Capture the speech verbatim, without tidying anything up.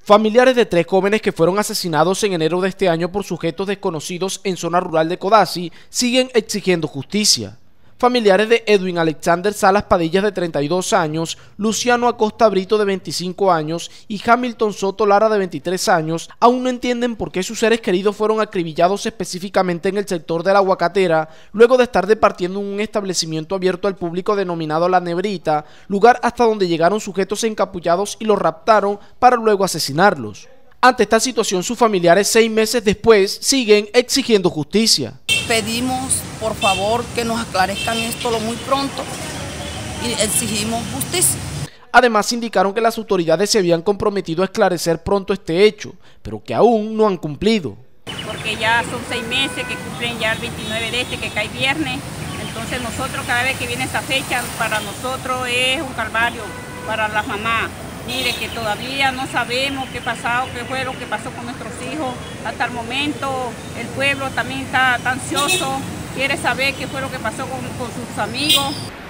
Familiares de tres jóvenes que fueron asesinados en enero de este año por sujetos desconocidos en zona rural de Codazzi siguen exigiendo justicia. Familiares de Edwin Alexander Salas Padillas de treinta y dos años, Luciano Acosta Brito de veinticinco años y Hamilton Soto Lara de veintitrés años aún no entienden por qué sus seres queridos fueron acribillados específicamente en el sector de La Aguacatera luego de estar departiendo en un establecimiento abierto al público denominado La Nebrita, lugar hasta donde llegaron sujetos encapullados y los raptaron para luego asesinarlos. Ante esta situación, sus familiares seis meses después siguen exigiendo justicia. Pedimos, por favor, que nos aclarezcan esto lo muy pronto y exigimos justicia. Además, indicaron que las autoridades se habían comprometido a esclarecer pronto este hecho, pero que aún no han cumplido. Porque ya son seis meses que cumplen ya el veintinueve de este, que cae viernes. Entonces nosotros, cada vez que viene esa fecha, para nosotros es un calvario, para las mamás. Mire que todavía no sabemos qué pasó, qué fue lo que pasó con nuestros hijos. Hasta el momento el pueblo también está ansioso, quiere saber qué fue lo que pasó con, con sus amigos.